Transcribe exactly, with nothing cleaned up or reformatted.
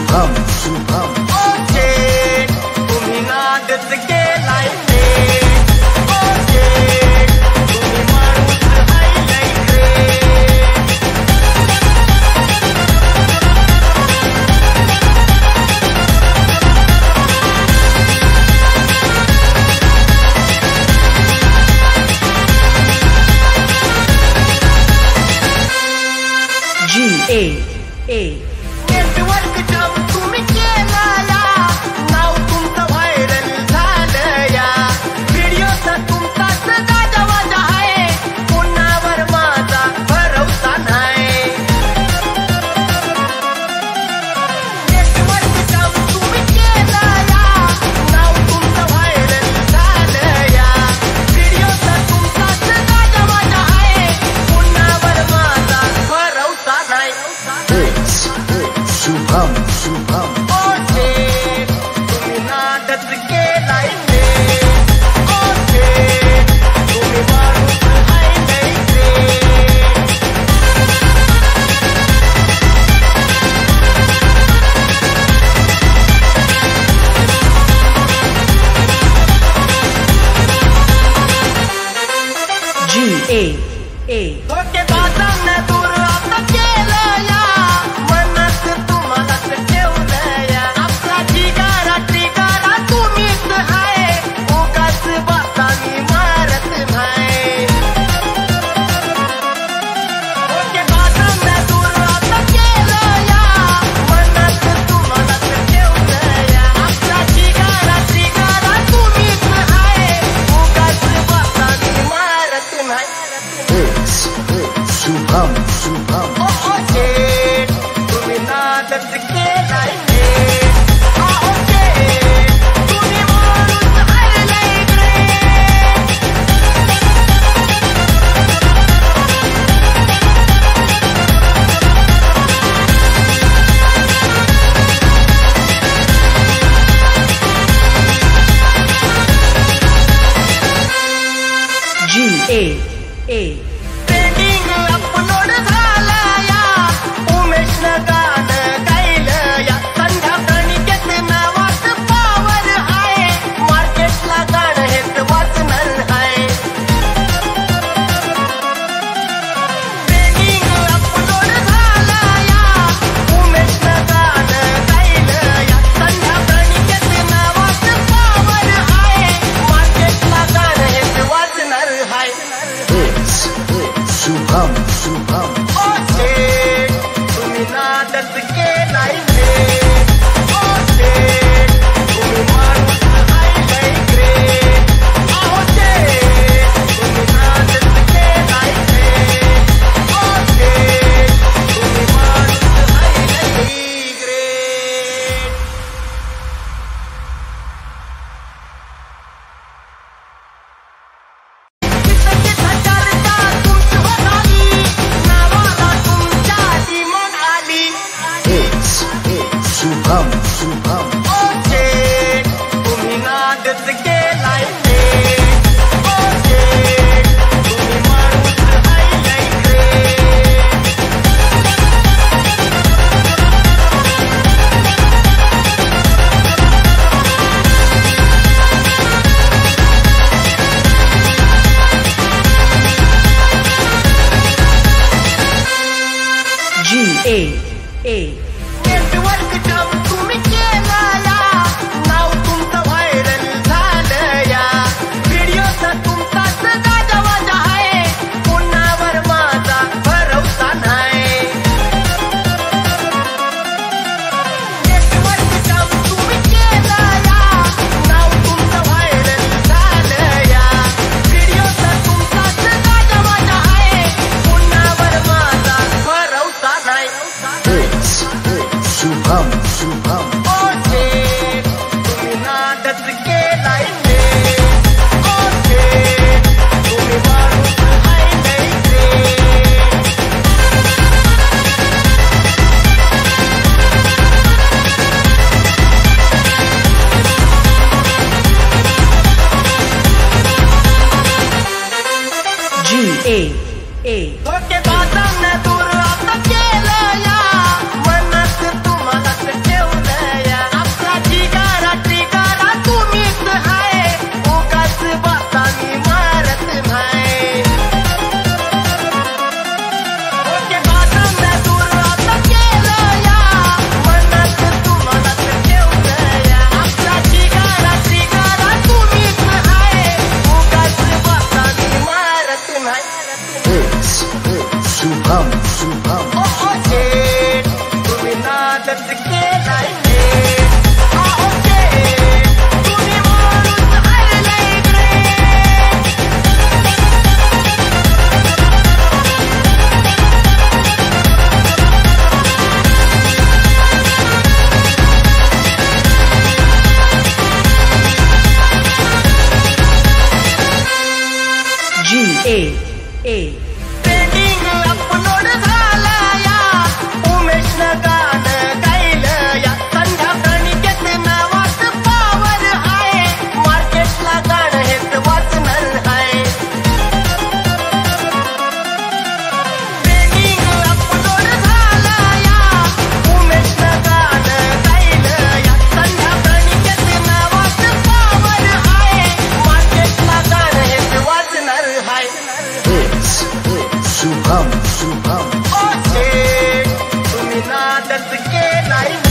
Shubham Shubham okay तुम्ही नादच केलाय रे okay तुम्ही माणूस हायलाय रे G A A नेटवर्क जाम तुम्ही केला या नाव तुमचं व्हायरल झालं या व्हिडिओचा तुमचा सदा जवाजा आहे कोणावर माझा भरोसा नाही नेटवर्क जाम तुम्ही केला या नाव तुमचं व्हायरल झालं या व्हिडिओचा तुमचा सदा जवाजा आहे कोणावर माझा भरोसा नाही शुभम शुभम ओके तुम्ही नादच केलाय रे ओके तुम्ही माणूस हायलाय रे G A A ओके बाजांना दूर आता केलं या मनात तुम्हालाच ठेवलं या आपला जिगारा ट्रिगारा तुम्हीच आहे उगाच बातानी मारत नाही ओके बाजांना दूर आता केलं या मनात तुम्हालाच ठेवलं या आपला जिगारा ट्रिगारा तुम्हीच आहे उगाच बातानी मारत नाही शुभम शुभम ओके तुम्ही नादच केलाय रे ओके तुम्ही माणूस हायलाय रे G A A trending upload झाला या उमेशनं गाणं गायलं या संध्या प्रणिकेत नावात पावर आहे मार्केटला गाणं हेच वाचणार आहे ट्रेंडिंग अपलोड झाला या उमेशनं गाणं गायलं या संध्या प्रणिकेत नावात पावर आहे मार्केटला गाणं हेच वाचणार आहे शुभम शुभम ओके तुम्ही नादच केलाय रे ओके तुम्ही माणूस हायलाय रे ओके तुम्ही नादच केलाय रे ओके तुम्ही माणूस हायलाय रे किती हजारदा तुमची होणारी नावाला तुमच्या दिमन आली शुभम शुभम ओके तुम्ही नादच केलाय रे ओके तुम्ही माणूस हायलाय रे G A A नेटवर्क जाम तुम्ही केला या नाव तुमचं व्हायरल झालं या व्हिडिओचा तुमचा सदा जवाजा आहे कोणावर माझा भरोसा नाही नेटवर्क जाम तुम्ही केला या नाव तुमचं व्हायरल झालं या व्हिडिओचा तुमचा सदा जवाजा आहे कोणावर माझा भरोसा नाही शुभम शुभम ओके तुम्ही नादच केलाय रे ओके तुम्ही माणूस हायलाय रे G A A ओके बाजांना दूर आता केलं या मनात तुम्हालाच ठेवलं केलाय आहो ते तुम्ही माणूस हरलाय रे G A A trending upload झालं या उमेशनं गाणं गायलं या संध्या प्रणिकेत नावात पावर आहे मार्केटला गाणं हेच वाचणार आहे ट्रेंडिंग अपलोड झालं या उमेशनं गाणं गायलं या संध्या प्रणिकेत नावात पावर आहे मार्केटला गाणं हेच वाचणार आहे Hits Shubham Shubham तुम्ही नादच केलाय